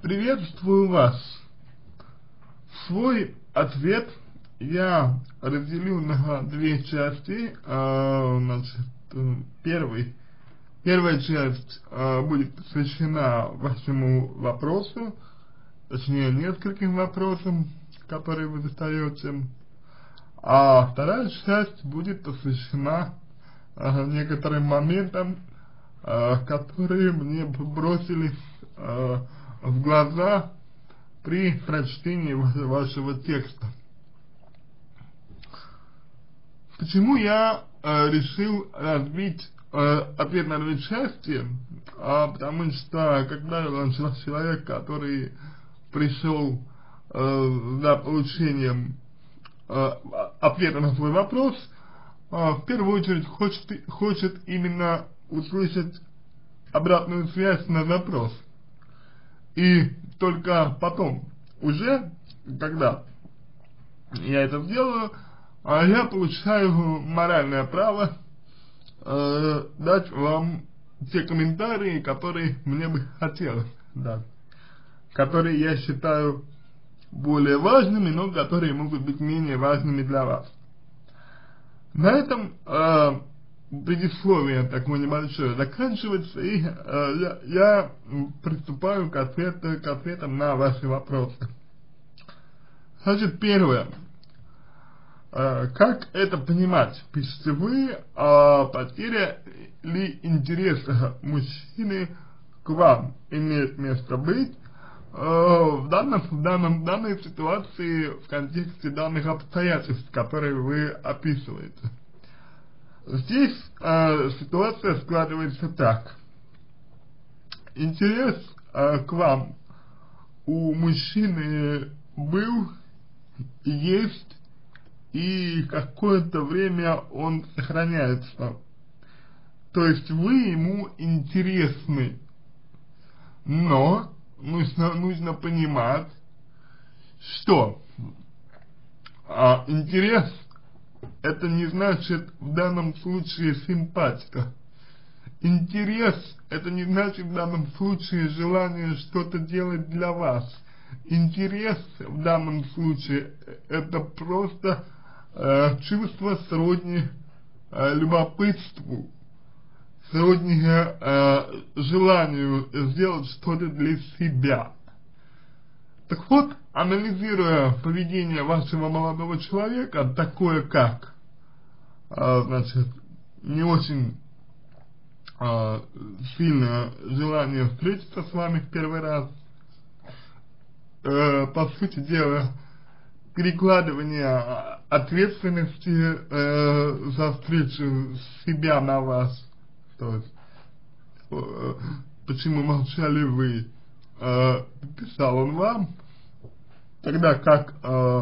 Приветствую вас. Свой ответ я разделю на две части. Первая часть будет посвящена вашему вопросу, точнее нескольким вопросам, которые вы задаете, а вторая часть будет посвящена некоторым моментам, которые мне бросились в глаза при прочтении вашего текста. Почему я решил разбить ответ на две части? Потому что когда человек, который пришел за получением ответа на свой вопрос, в первую очередь хочет именно услышать обратную связь на запрос. И только потом, уже, когда я это сделаю, я получаю моральное право дать вам те комментарии, которые мне бы хотелось дать, которые я считаю более важными, но которые могут быть менее важными для вас. На этом предисловие такое небольшое заканчивается, и я приступаю к ответам на ваши вопросы. Значит, первое. Как это понимать? Пишите вы, потеря ли интереса мужчины к вам имеет место быть в данной ситуации, в контексте данных обстоятельств, которые вы описываете. Здесь ситуация складывается так. Интерес к вам у мужчины был, есть, и какое-то время он сохраняется. То есть вы ему интересны, но нужно понимать, что интерес это не значит в данном случае симпатия. Интерес это не значит в данном случае желание что-то делать для вас. Интерес в данном случае это просто чувство сродни любопытству, сродни желанию сделать что-то для себя. Так вот, анализируя поведение вашего молодого человека, такое как, не очень сильное желание встретиться с вами в первый раз, по сути дела, перекладывание ответственности за встречу себя на вас, то есть, почему молчали вы, писал он вам, тогда как,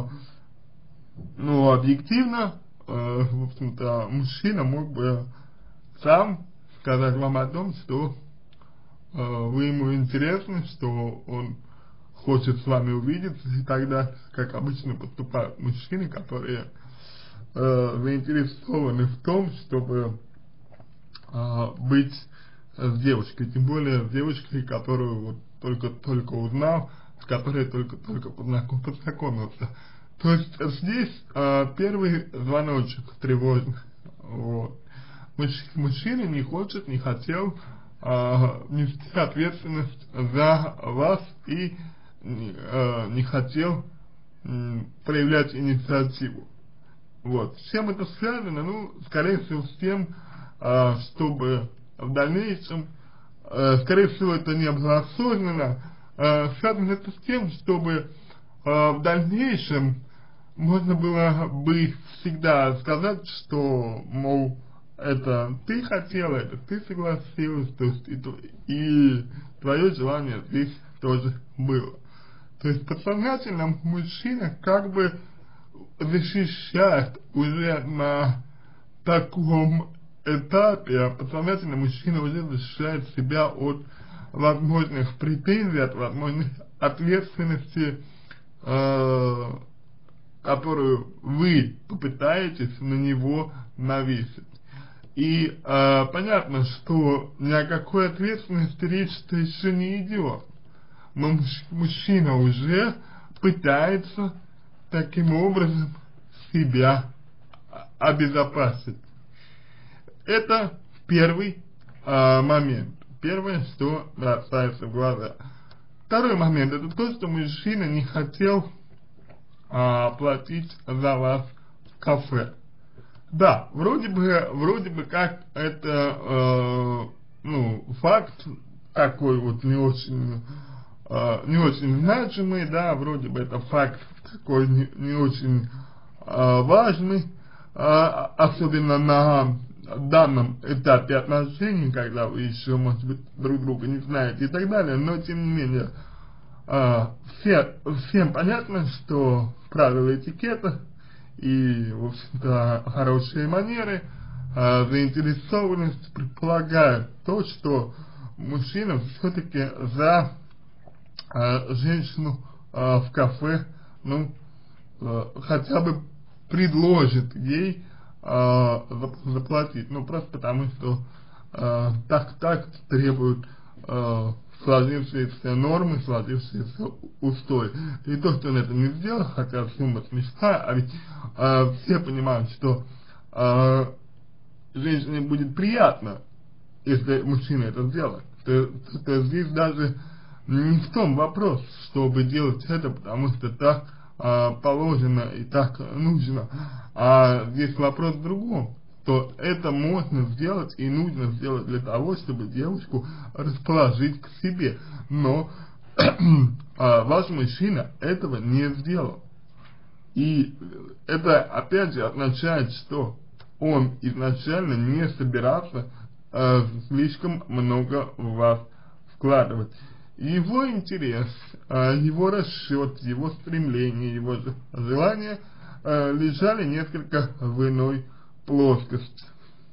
объективно, в общем-то, мужчина мог бы сам сказать вам о том, что вы ему интересны, что он хочет с вами увидеться, и тогда, как обычно поступают мужчины, которые заинтересованы в том, чтобы быть с девушкой, тем более с девушкой, которую вот только узнал, с которой только познакомился. То есть здесь первый звоночек тревожный. Вот. Мужчина не хотел нести ответственность за вас и не хотел проявлять инициативу. Вот. С чем это связано? Скорее всего, с тем, чтобы в дальнейшем, скорее всего, это не было осознанно, связано это с тем, чтобы в дальнейшем можно было бы всегда сказать, что, мол, это ты хотела, это ты согласилась, то есть и твое желание здесь тоже было. То есть подсознательно мужчина как бы защищает уже на таком этапе, подсознательно мужчина уже защищает себя от возможных претензий, от возможных ответственности, которую вы попытаетесь на него навесить. И понятно, что ни о какой ответственности речь-то еще не идет. но мужчина уже пытается таким образом себя обезопасить. Это первый момент. Первое, что бросается в глаза. Второй момент, это то, что мужчина не хотел платить за вас в кафе. Да, вроде бы как это, ну, факт такой вот не очень значимый, да, вроде бы это факт такой не очень важный, особенно на данном этапе отношений, когда вы еще, может быть, друг друга не знаете и так далее, но тем не менее, всем понятно, что правила этикета и, в общем-то, хорошие манеры, заинтересованность предполагают то, что мужчина все-таки за женщину в кафе, ну, хотя бы предложит ей заплатить, ну, просто потому что так требуют сложившиеся нормы, сложившиеся устои. И то, что он это не сделал, хотя сумма смешная, а ведь все понимают, что женщине будет приятно, если мужчина это сделает. То здесь даже не в том вопрос, чтобы делать это, потому что так положено и так нужно, а здесь вопрос в другом, то это можно сделать и нужно сделать для того, чтобы девушку расположить к себе, но ваш мужчина этого не сделал, и это опять же означает, что он изначально не собирался слишком много в вас вкладывать. Его интерес, его расчет, его стремление, его желания лежали несколько в иной плоскости.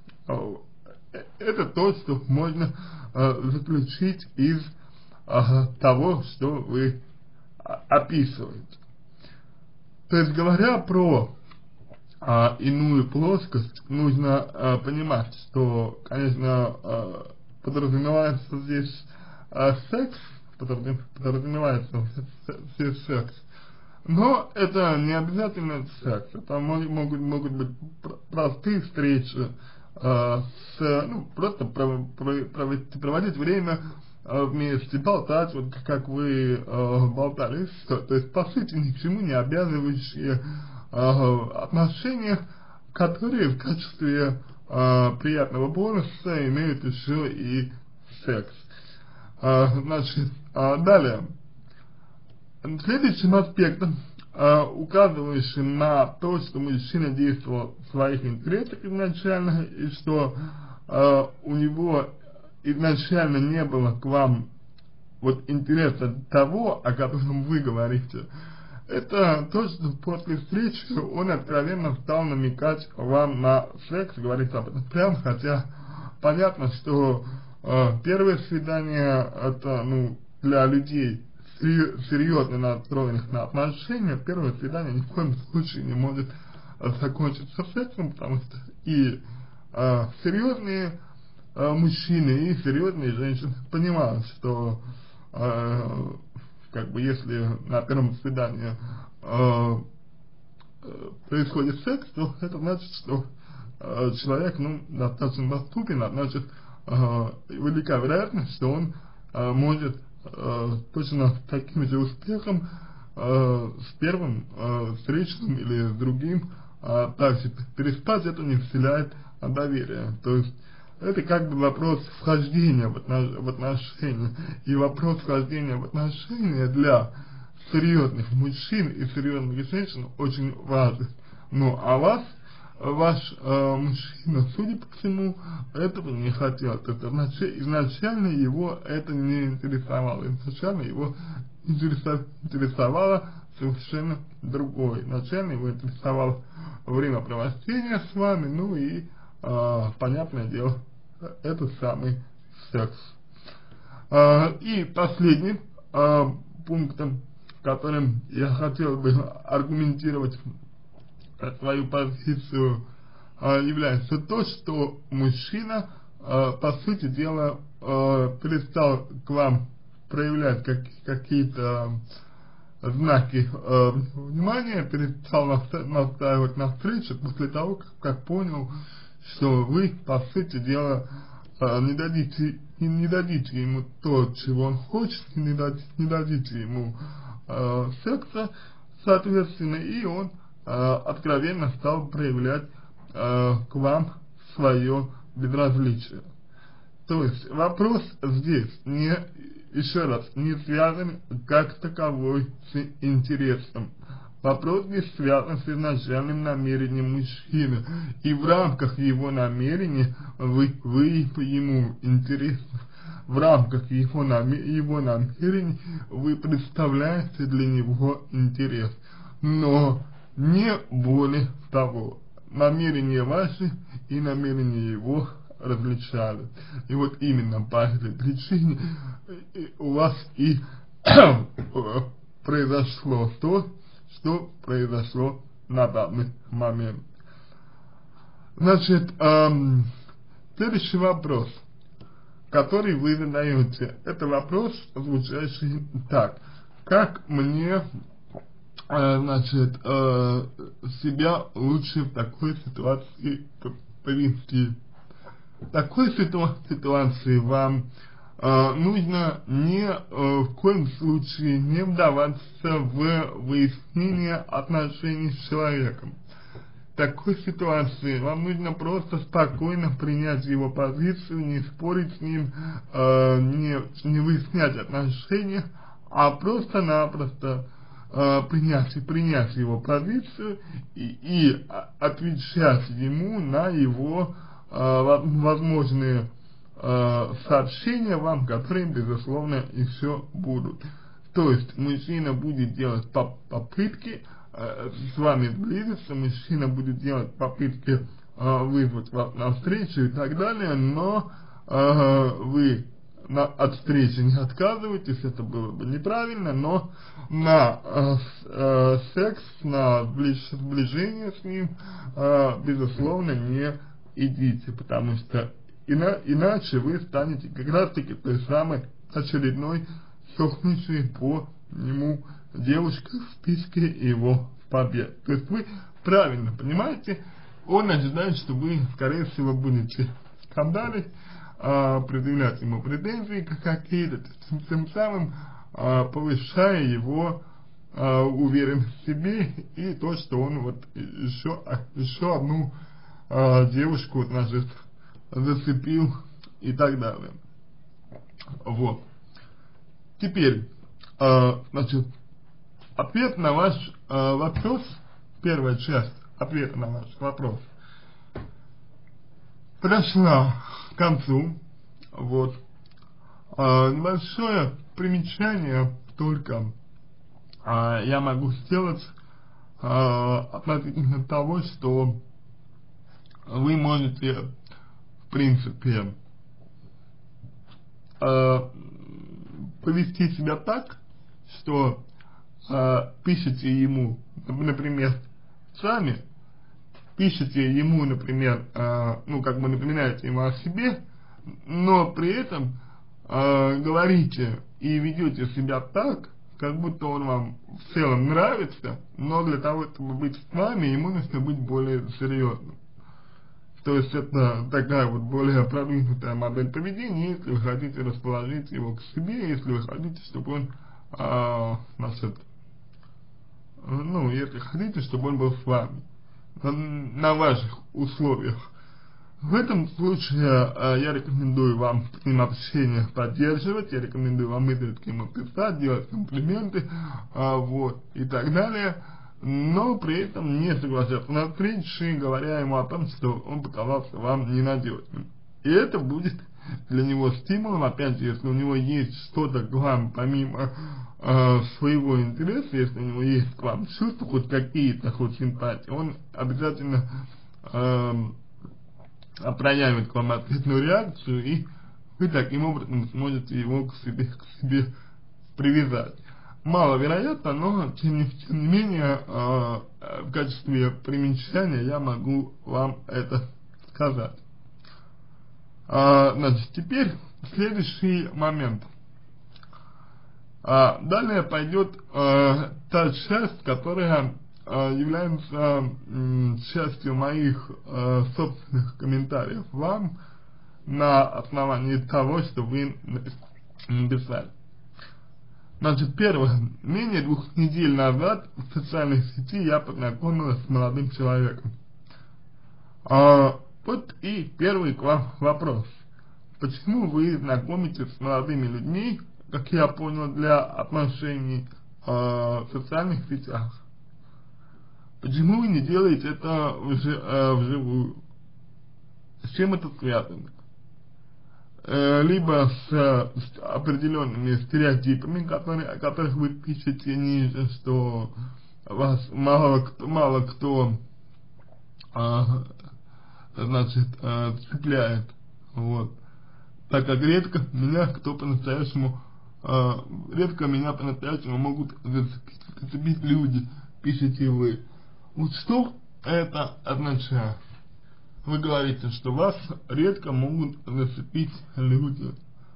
Это то, что можно заключить из того, что вы описываете. То есть, говоря про иную плоскость, нужно понимать, что, конечно, подразумевается здесь секс, подразумевается здесь секс, но это не обязательно секс, это могут быть простые встречи, просто проводить время вместе, болтать, вот как вы болтали, то есть, по сути, ни к чему не обязывающие отношения, которые в качестве приятного бонуса имеют еще и секс. Значит, далее, следующим аспектом, указывающим на то, что мужчина действовал в своих интересах изначально, и что у него изначально не было к вам вот интереса того, о котором вы говорите, это то, что после встречи он откровенно стал намекать вам на секс, говорить об этом прямо, хотя понятно, что первое свидание это, ну, для людей серьезно настроенных на отношения, первое свидание ни в коем случае не может закончиться сексом, потому что и серьезные мужчины, и серьезные женщины понимают, что как бы если на первом свидании происходит секс, то это значит, что человек, ну, достаточно доступен, а значит, велика вероятность, что он может точно с таким же успехом с первым встречным или с другим также переспать, это не вселяет доверие. То есть это как бы вопрос вхождения в отношения, и вопрос вхождения в отношения для серьезных мужчин и серьезных женщин очень важен. Ну, а ваш мужчина, судя по всему, этого не хотел. То есть изначально его это не интересовало. Изначально его интересовало совершенно другое. Изначально его интересовало времяпровождение с вами, ну и, понятное дело, это самый секс. И последним пунктом, которым я хотел бы аргументировать свою позицию, является то, что мужчина, по сути дела, перестал к вам проявлять какие-то знаки внимания, перестал настаивать на встрече после того, как понял, что вы, по сути дела, не дадите ему то, чего он хочет, и не дадите ему секса, соответственно, и он откровенно стал проявлять к вам свое безразличие. То есть вопрос здесь еще раз, не связан как таковой с интересом. Вопрос здесь связан с изначальным намерением мужчины, и в рамках его намерения вы ему интересны. В рамках его намерений вы представляете для него интерес, но не более того. Намерения ваши и намерения его различались. И вот именно по этой причине у вас и произошло то, что произошло на данный момент. Значит, следующий вопрос, который вы задаете, это вопрос, звучащий так: как мне, значит, себя лучше в такой ситуации повести? В такой ситуации вам нужно в коем случае не вдаваться в выяснение отношений с человеком. В такой ситуации вам нужно просто спокойно принять его позицию, не спорить с ним, не выяснять отношения, а просто-напросто принять его позицию и отвечать ему на его возможные сообщения вам, которые, безусловно, еще будут. То есть мужчина будет делать попытки с вами сблизиться, мужчина будет делать попытки вызвать вас на встречу и так далее, но вы от встречи не отказываетесь, это было бы неправильно, но на секс, на сближение с ним, безусловно, не идите, потому что иначе вы станете как раз таки той самой очередной сохнущей по нему девушкой в списке его побед. То есть вы правильно понимаете, он ожидает, что вы, скорее всего, будете скандалить, предъявлять ему претензии какие-то, тем самым повышая его уверенность в себе и то, что он вот еще одну девушку, значит, зацепил и так далее. Вот. Теперь, значит, ответ на ваш вопрос, первая часть ответа на ваш вопрос подошла к концу. Вот. Небольшое примечание только я могу сделать относительно того, что вы можете, в принципе, повести себя так, что пишете ему, например, сами, пишете ему, например, ну, как бы напоминаете ему о себе, но при этом говорите и ведете себя так, как будто он вам в целом нравится, но для того, чтобы быть с вами, ему нужно быть более серьезным. То есть это такая вот более продвинутая модель поведения, если вы хотите расположить его к себе, если вы хотите, чтобы он, значит, ну, если хотите, чтобы он был с вами, на ваших условиях. В этом случае я рекомендую вам с ним общение поддерживать, я рекомендую вам изредка ему писать, делать комплименты, вот, и так далее, но при этом не соглашаться на встречи, говоря ему о том, что он показался вам ненадежным. И это будет для него стимулом, опять же, если у него есть что-то к вам помимо своего интереса, если у него есть к вам чувства, хоть какие-то, хоть симпатии, он обязательно проявит к вам ответную реакцию, и вы таким образом сможете его к себе привязать. Маловероятно, но тем не менее в качестве примечания я могу вам это сказать. Значит, теперь следующий момент. Далее пойдет та часть, которая является частью моих собственных комментариев вам на основании того, что вы написали. Значит, первое. Менее 2 недель назад в социальной сети я познакомилась с молодым человеком. Вот и первый к вам вопрос. Почему вы знакомитесь с молодыми людьми, как я понял, для отношений в социальных сетях? Почему вы не делаете это вживую? С чем это связано? Либо с определенными стереотипами, о которых вы пишете ниже, что вас мало кто значит, цепляет, вот. Так как редко меня по-настоящему могут зацепить люди, пишете вы. Вот что это означает? Вы говорите, что вас редко могут зацепить люди.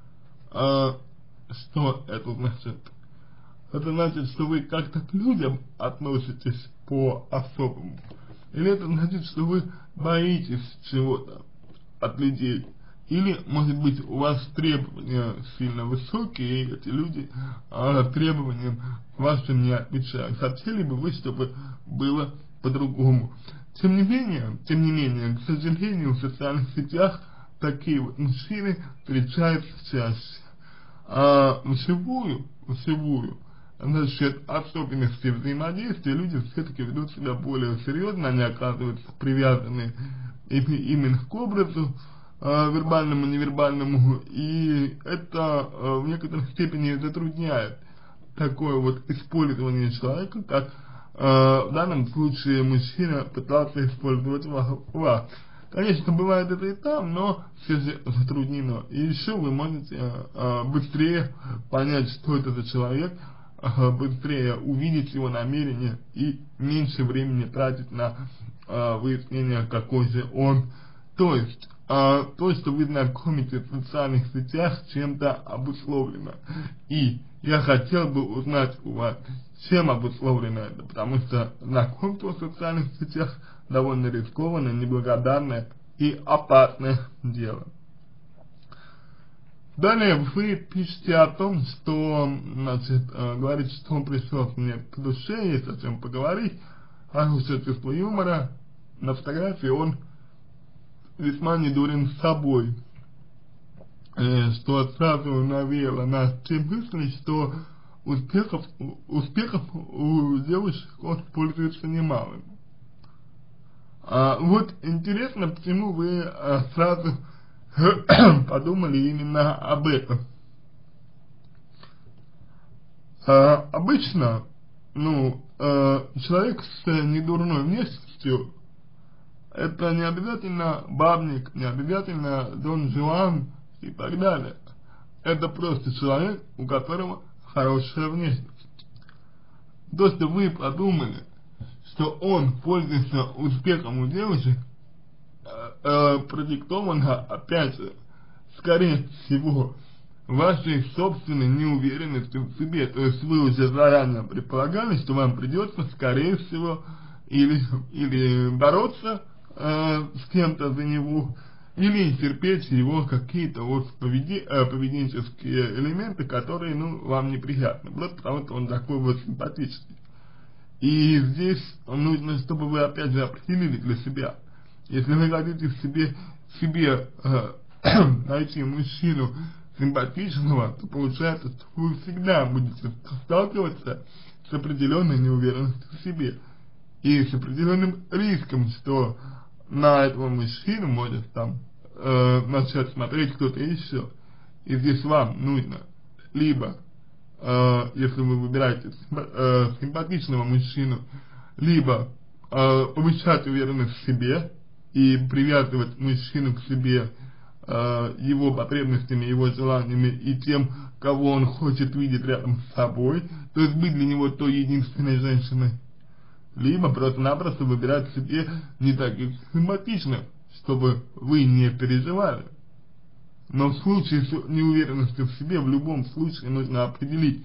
Что это значит? Это значит, что вы как-то к людям относитесь по-особому? Или это значит, что вы боитесь чего-то от людей? Или, может быть, у вас требования сильно высокие, и эти люди требованиям вашим не отвечают? Хотели бы вы, чтобы было по-другому? Тем не менее, к сожалению, в социальных сетях такие вот мужчины встречаются чаще. Вживую, значит, особенности взаимодействия, люди все-таки ведут себя более серьезно, они оказываются привязаны именно к образу, вербальному, невербальному, и это в некоторой степени затрудняет такое вот использование человека, как в данном случае мужчина пытался использовать вас. Конечно, бывает это и там, но все же затруднено. И еще вы можете быстрее понять, что это за человек, быстрее увидеть его намерения и меньше времени тратить на выяснение, какой же он. То есть, то, что вы знакомитесь в социальных сетях, чем-то обусловлено. И я хотел бы узнать у вас, чем обусловлено это, потому что знакомство в социальных сетях довольно рискованное, неблагодарное и опасное дело. Далее вы пишете о том, что, значит, говорите, что он пришел мне по душе, есть о чем поговорить, хорошее чувство юмора, на фотографии он весьма недурен собой, что сразу навеяло нас те мысли, что успехов у девушек он пользуется немалым. Вот интересно, почему вы сразу подумали именно об этом. Обычно, человек с недурной внешностью, это не обязательно бабник, не обязательно Дон Жуан и так далее. Это просто человек, у которого хорошая внешность. То, что вы подумали, что он пользуется успехом у девушек, продиктовано, опять же, скорее всего, вашей собственной неуверенностью в себе. То есть вы уже заранее предполагали, что вам придется, скорее всего, или бороться с кем-то за него, или терпеть его какие-то вот поведенческие элементы, которые, вам неприятны, просто потому что он такой вот симпатичный. И здесь нужно, чтобы вы опять же определили для себя, если вы хотите в себе найти мужчину симпатичного, то получается, что вы всегда будете сталкиваться с определенной неуверенностью в себе и с определенным риском, что на этого мужчину может там начать смотреть кто-то еще. И здесь вам нужно либо, если вы выбираете симпатичного мужчину, либо повышать уверенность в себе и привязывать мужчину к себе его потребностями, его желаниями и тем, кого он хочет видеть рядом с собой, то есть быть для него той единственной женщиной, либо просто-напросто выбирать себе не таких симпатичных, чтобы вы не переживали. Но в случае с неуверенностью в себе, в любом случае нужно определить,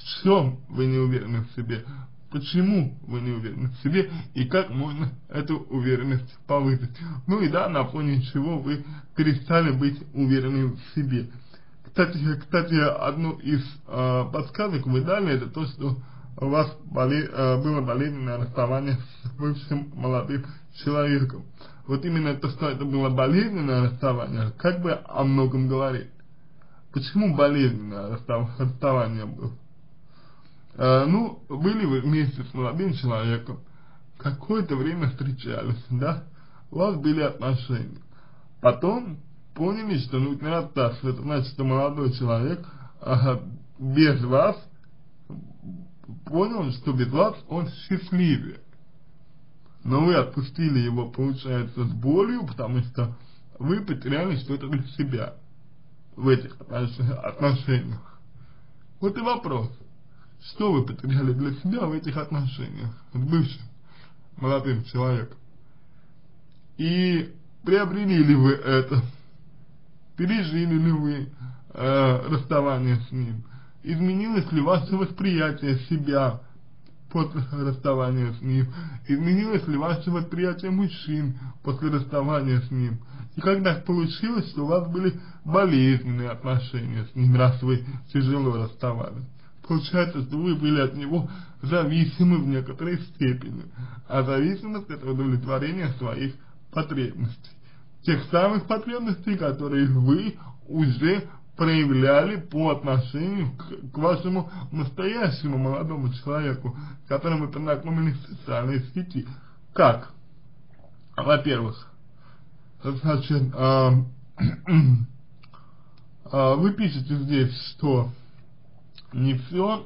В чем вы не уверены в себе? Почему вы не уверены в себе и как можно эту уверенность повысить? Ну и да, на фоне чего вы перестали быть уверенными в себе. Кстати, одну из подсказок вы дали, это то, что у вас было болезненное расставание с бывшим молодым человеком. Вот именно то, что это было болезненное расставание, как бы о многом говорит. Почему болезненное расставание было? Ну, были вы вместе с молодым человеком, какое-то время встречались, да, у вас были отношения. Потом поняли, что нужно расстаться. Это значит, что молодой человек без вас понял, что без вас он счастливее. Но вы отпустили его, получается, с болью, потому что вы потеряли что-то для себя в этих отношениях. Вот и вопрос. Что вы потеряли для себя в этих отношениях с бывшим молодым человеком? И приобрели ли вы это? Пережили ли вы расставание с ним? Изменилось ли ваше восприятие себя после расставания с ним? Изменилось ли ваше восприятие мужчин после расставания с ним? И как так получилось, что у вас были болезненные отношения с ним, раз вы тяжело расставались? Получается, что вы были от него зависимы в некоторой степени, а зависимость — это удовлетворение своих потребностей. Тех самых потребностей, которые вы уже проявляли по отношению к вашему настоящему молодому человеку, с которым вы познакомились в социальной сети. Как? Во-первых, значит, вы пишете здесь, что не все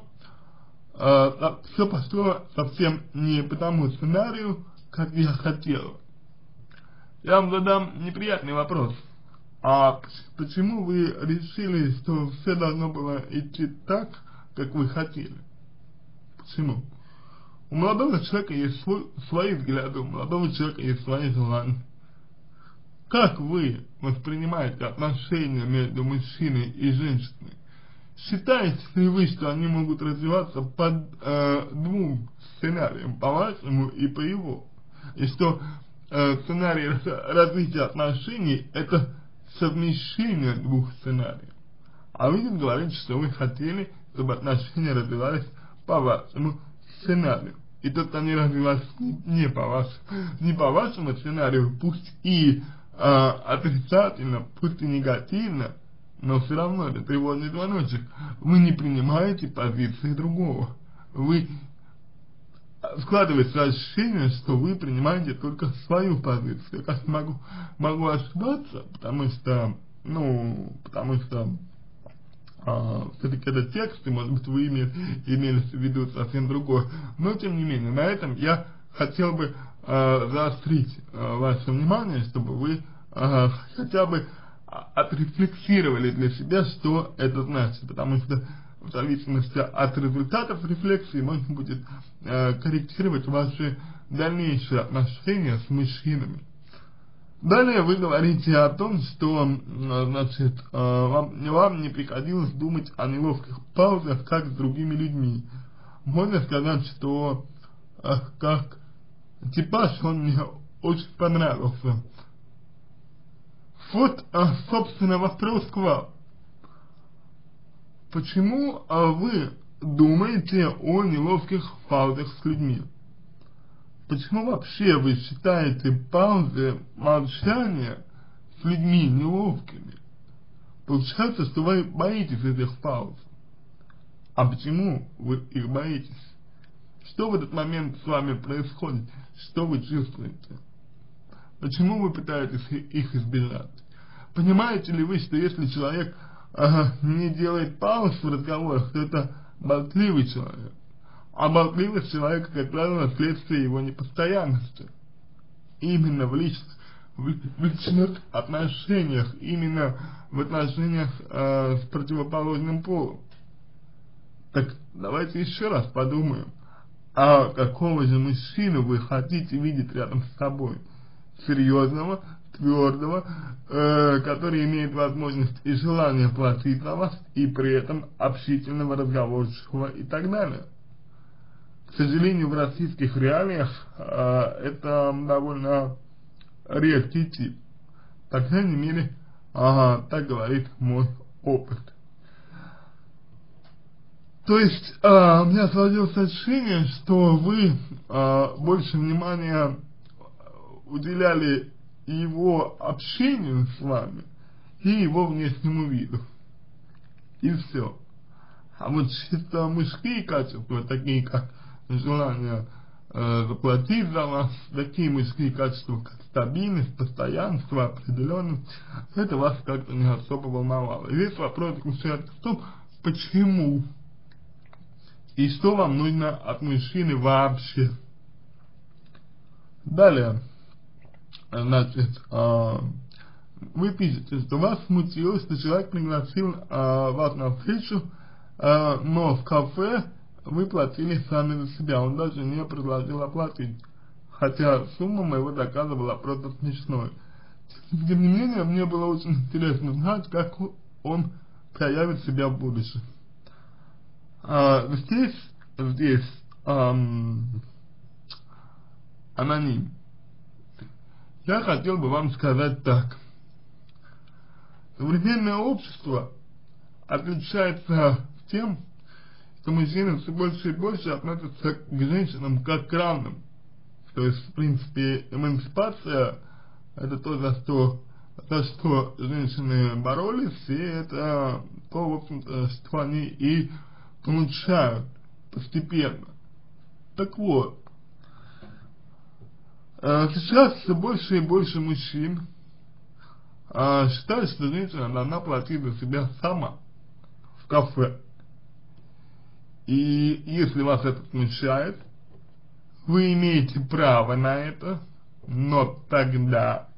пошло совсем не по тому сценарию, как я хотела. Я вам задам неприятный вопрос. А почему вы решили, что все должно было идти так, как вы хотели? Почему? У молодого человека есть свои взгляды, у молодого человека есть свои желания. Как вы воспринимаете отношения между мужчиной и женщиной? Считаете ли вы, что они могут развиваться по двум сценариям, по вашему и по его? И что сценарий развития отношений — это совмещение двух сценариев? А вы говорите, что вы хотели, чтобы отношения развивались по вашему сценарию. И тут они развивались не по вашему сценарию, пусть и отрицательно, пусть и негативно, но все равно это тревожный звоночек. Вы не принимаете позиции другого. Вы складывается ощущение, что вы принимаете только свою позицию. Я, конечно, могу ошибаться, потому что все-таки это текст, и, может быть, вы имели в виду совсем другое. Но, тем не менее, на этом я хотел бы заострить ваше внимание, чтобы вы хотя бы отрефлексировали для себя, что это значит, потому что в зависимости от результатов рефлексии можно будет корректировать ваши дальнейшие отношения с мужчинами. Далее вы говорите о том, что значит, вам не приходилось думать о неловких паузах, как с другими людьми. Можно сказать, что как типаж он мне очень понравился. Вот, собственно, вопрос к вам. Почему вы думаете о неловких паузах с людьми? Почему вообще вы считаете паузы, молчания с людьми неловкими? Получается, что вы боитесь этих пауз. А почему вы их боитесь? Что в этот момент с вами происходит? Что вы чувствуете? Почему вы пытаетесь их избежать? Понимаете ли вы, что если человек не делает пауз в разговорах, то это болтливый человек? А болтливость человека, как правило, следствие его непостоянности. Именно в личных отношениях, именно в отношениях с противоположным полом. Так давайте еще раз подумаем, а какого же мужчину вы хотите видеть рядом с собой? Серьезного, твердого, который имеет возможность и желание платить за вас, и при этом общительного, разговорчивого и так далее. К сожалению, в российских реалиях это довольно редкий тип. По крайней мере, так говорит мой опыт. То есть, у меня сложилось ощущение, что вы больше внимания уделяли его общению с вами и его внешнему виду. И все. А вот чисто мужские качества, такие как желание заплатить за вас, такие мужские качества, как стабильность, постоянство, определенность, это вас как-то не особо волновало. И весь вопрос заключается в том, почему и что вам нужно от мужчины вообще. Далее, значит, вы пишете, что вас смутило, что человек пригласил вас на встречу, но в кафе вы платили сами за себя, он даже не предложил оплатить, хотя сумма моего заказа была просто смешной. Тем не менее, мне было очень интересно знать, как он проявит себя в будущем. Здесь аноним. Я хотел бы вам сказать так. Современное общество отличается тем, что мужчины все больше и больше относятся к женщинам как к равным. То есть, в принципе, эмансипация — это то, за что женщины боролись, и это то, в общем-то, что они и получают постепенно. Так вот, сейчас все больше и больше мужчин считают, что женщина должна платить за себя сама в кафе. И если вас это смущает, вы имеете право на это, но тогда,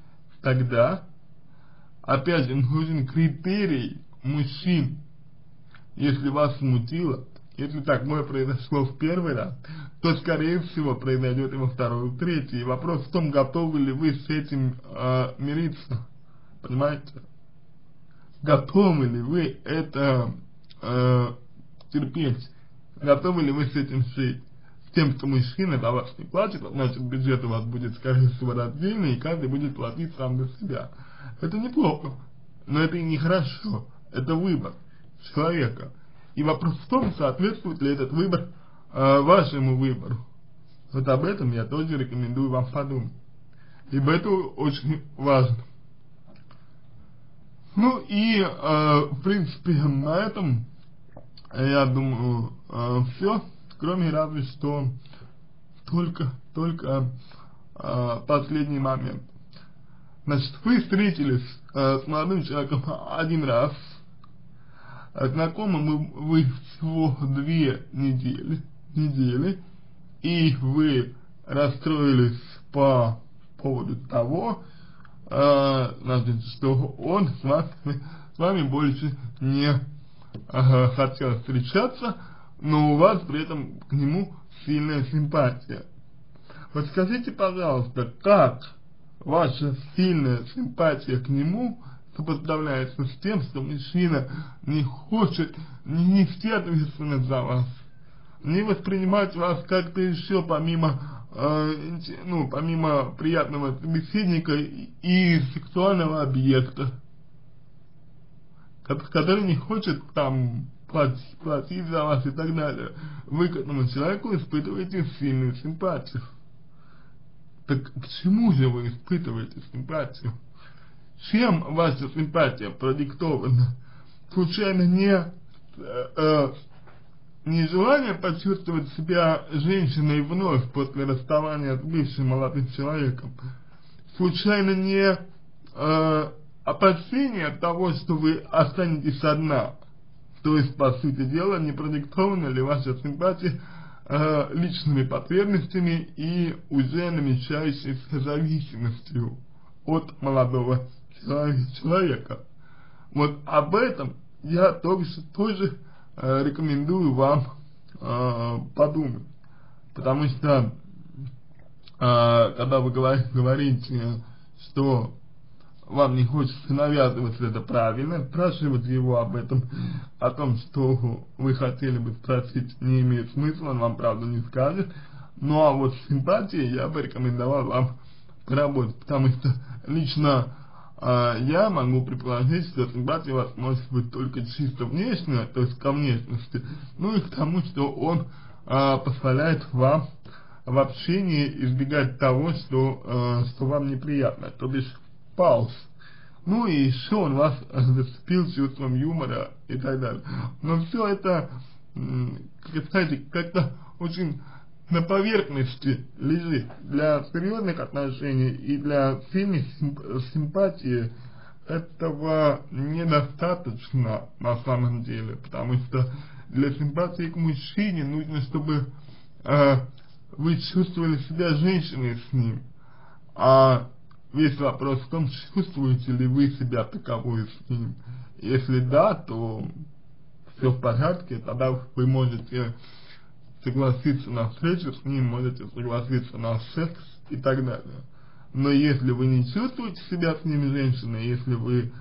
опять же, нужен критерий мужчин. Если вас смутило, если такое произошло в первый раз, то, скорее всего, произойдет и во второй, и в третий. И вопрос в том, готовы ли вы с этим мириться. Понимаете? Готовы ли вы это терпеть? Готовы ли вы с этим жить? С тем, что мужчина за вас не платит, значит, бюджет у вас будет, скорее всего, раздельный, и каждый будет платить сам за себя. Это неплохо, но это и нехорошо. Это выбор человека. И вопрос в том, соответствует ли этот выбор вашему выбору. Вот об этом я тоже рекомендую вам подумать. Ибо это очень важно. Ну и, в принципе, на этом, я думаю, все. Кроме разве что только последний момент. Значит, вы встретились с молодым человеком один раз. Знакомы вы всего 2 недели, и вы расстроились по поводу того, значит, что он с вами больше не хотел встречаться, но у вас при этом к нему сильная симпатия. Вот скажите, пожалуйста, как ваша сильная симпатия к нему сопоставляется с тем, что мужчина не хочет не нести ответственность за вас, не воспринимать вас как-то еще помимо приятного собеседника и сексуального объекта, который не хочет там платить за вас и так далее. Вы к этому человеку испытываете сильную симпатию. Так к чему же вы испытываете симпатию? Чем ваша симпатия продиктована? Случайно не желание почувствовать себя женщиной вновь после расставания с бывшим молодым человеком? Случайно не опасение от того, что вы останетесь одна? То есть, по сути дела, не продиктована ли ваша симпатия личными потребностями и уже намечающейся зависимостью от молодого человека? Вот об этом я тоже рекомендую вам подумать, потому что когда вы говорите, что вам не хочется навязываться, это правильно, спрашивать его об этом, о том, что вы хотели бы спросить, не имеет смысла, он вам правду не скажет. Ну а вот с симпатией я бы рекомендовал вам поработать, потому что лично я могу предположить, что симпатия у вас может быть только чисто внешняя, то есть ко внешности, ну и к тому, что он позволяет вам в общении избегать того, что вам неприятно, то бишь пауз. Ну и еще он вас зацепил чувством юмора и так далее. Но все это, кстати, как-то очень на поверхности лежит. Для серьезных отношений и для сильной симпатии этого недостаточно на самом деле, потому что для симпатии к мужчине нужно, чтобы вы чувствовали себя женщиной с ним, а весь вопрос в том, чувствуете ли вы себя таковой с ним. Если да, то все в порядке, тогда вы можете согласиться на встречу с ним, можете согласиться на секс и так далее. Но если вы не чувствуете себя с ним женщиной, если вы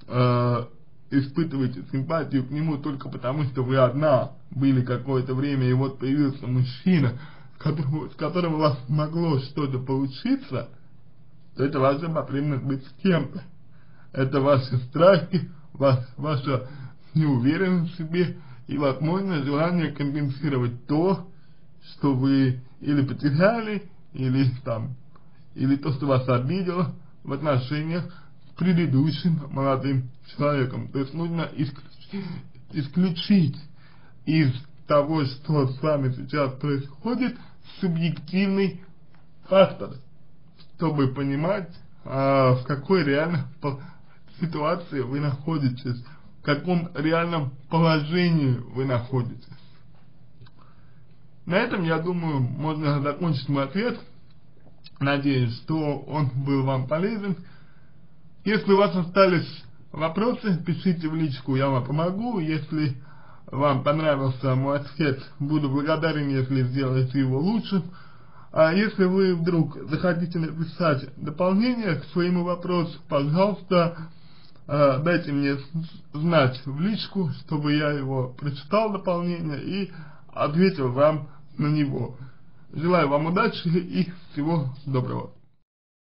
испытываете симпатию к нему только потому, что вы одна были какое-то время, и вот появился мужчина, с которым у вас могло что-то получиться, то это ваша потребность быть с кем-то. Это ваши страхи, ваша неуверенность в себе и, возможно, желание компенсировать то, что вы или потеряли, или то, что вас обидело в отношениях с предыдущим молодым человеком. То есть нужно исключить из того, что с вами сейчас происходит, субъективный фактор, чтобы понимать, в какой реальной ситуации вы находитесь, в каком реальном положении вы находитесь. На этом, я думаю, можно закончить мой ответ. Надеюсь, что он был вам полезен. Если у вас остались вопросы, пишите в личку, я вам помогу. Если вам понравился мой ответ, буду благодарен, если сделаете его лучше. А если вы вдруг захотите написать дополнение к своему вопросу, пожалуйста, дайте мне знать в личку, чтобы я его прочитал дополнение и ответил вам на него. Желаю вам удачи и всего доброго.